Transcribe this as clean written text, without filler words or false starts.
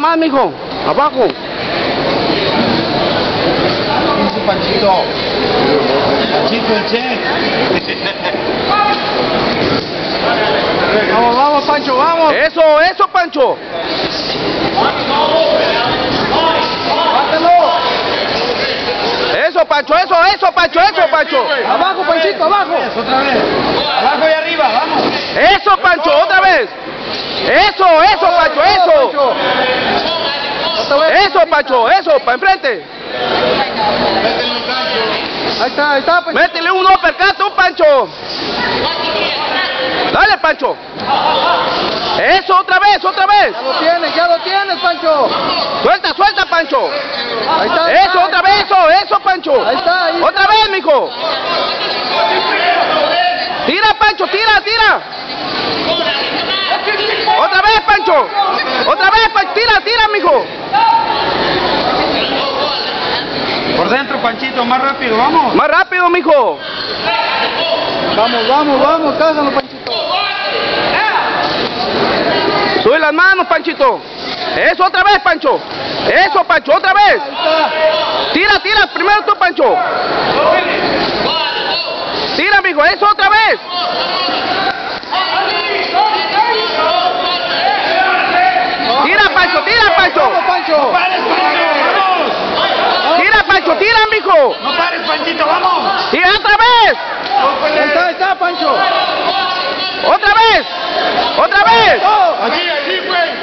más, mijo. Abajo. Panchito. Panchito, el Che. Vamos, vamos, Pancho, vamos. Eso, Pancho. Eso, Pancho, eso, Pancho. Abajo, Panchito, abajo. Otra vez. Abajo y arriba, vamos. Eso, Pancho, otra vez. Eso, Pancho, eso. Eso, Pancho, eso, para enfrente. Ahí está, Pancho. Métele un uppercut, un Pancho. Dale, Pancho. Eso, otra vez. Ya lo tienes, Pancho. Suelta, Pancho. Ahí está. Eso, otra vez, eso, Pancho. Ahí está. Otra vez, mijo. Tira, Pancho, tira. Otra vez, Pancho. Tira, mijo. Por dentro, Panchito, más rápido, vamos. Más rápido, mijo. Vamos, cásalo, Panchito. Sube las manos, Panchito. Eso, otra vez, Pancho. Eso, Pancho, otra vez. Tira, primero tú, Pancho. Tira, mijo, eso, otra vez. Tira, Pancho. Tira, Pancho, mijo. No pares, Panchito, vamos. Tira otra vez. Ahí está, Pancho. Otra vez. Allí, pues.